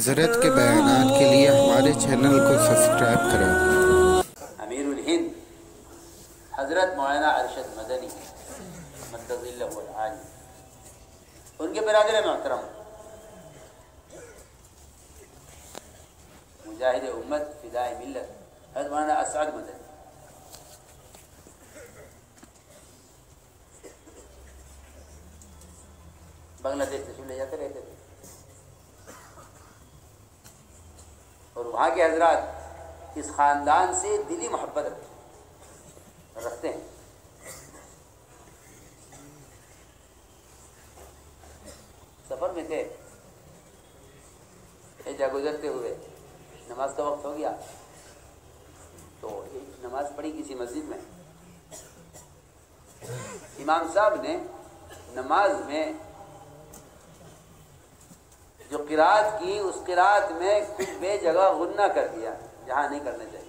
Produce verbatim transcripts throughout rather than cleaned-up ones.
حضرت کے بیانات کے لیے ہمارے چینل کو سبسکرائب کریں۔ امیر الہند حضرت مولانا ارشد مدنی مدد اللہ العالی، ان کے برادر محترم مجاہد امت فدائے ملت حضرت مولانا اسعد مدنی، بنگلہ دیش تشریف لے جاتے رہتے تھے، اور وہاں کے حضرات اس خاندان سے دلی محبت رکھتے ہیں۔ سفر میں تھے، ایجا گزرتے ہوئے نماز کا وقت ہو گیا تو ایک نماز پڑھی کسی مسجد میں، امام صاحب نے نماز میں جو قرات کی اس قرات میں کچھ بے جگہ غنہ کر دیا جہاں نہیں کرنا چاہیے،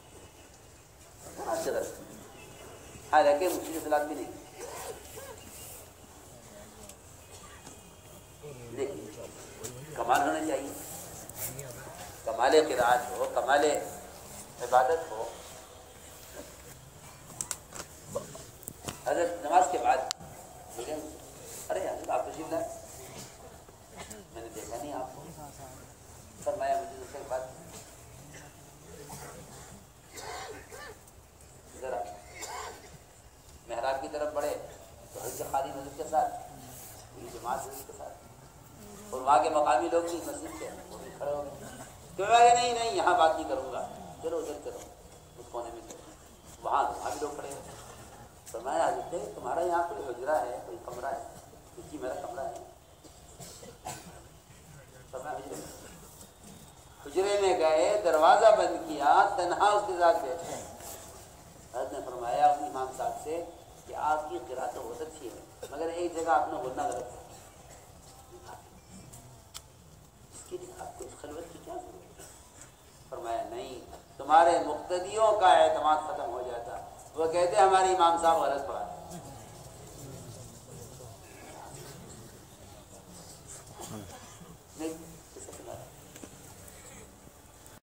حالانکہ مشکل صلاۃ بھی نہیں۔ دیکھیے کمال ہونا چاہیے، کمال قرات ہو، کمال عبادت ہو۔ حضرت نماز کے بعد ارے حضرت آپ تشریف لائے، میں نے دیکھا نہیں آپ کو، فرمایا مجھے دوسرے کے بعد ذرا محراب کی طرف بڑھے تو حضرت خالی مسجد کے ساتھ پوری جماعت مسجد کے ساتھ، اور وہاں کے مقامی لوگ بھی مسجد سے وہ بھی کھڑے ہو گئے، تو میں نہیں نہیں یہاں بات نہیں کروں گا، چلو ادھر کرو اس کونے میں چلو، وہاں وہاں بھی لوگ کھڑے ہوئے۔ فرمایا حضرت تمہارا یہاں کوئی حجرہ ہے، کوئی کمرہ ہے؟ جی میرا کمرہ ہے۔ حجرے میں گئے، دروازہ بند کیا، تنہا اس کے ساتھ بیٹھے، حضرت نے فرمایا امام صاحب سے کہ آپ کی قرات تو بہت اچھی ہے مگر ایک جگہ آپ نے غنہ غلط کیا، اس کے لیے آپ کو اس خلوت کی کیا ضرورت ہے؟ فرمایا نہیں، تمہارے مقتدیوں کا اعتماد ختم ہو جاتا، وہ کہتے ہمارے امام صاحب غلط پڑھا